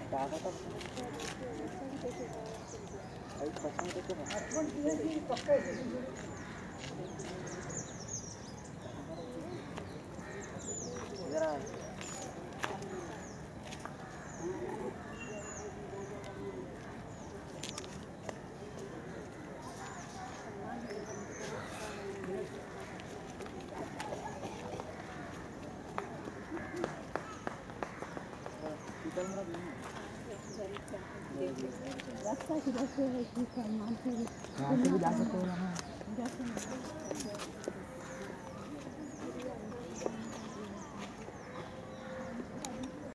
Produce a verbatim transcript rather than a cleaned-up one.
रास्ता किधर से है कि सामान से यहाँ से भी जा सकते हो ना।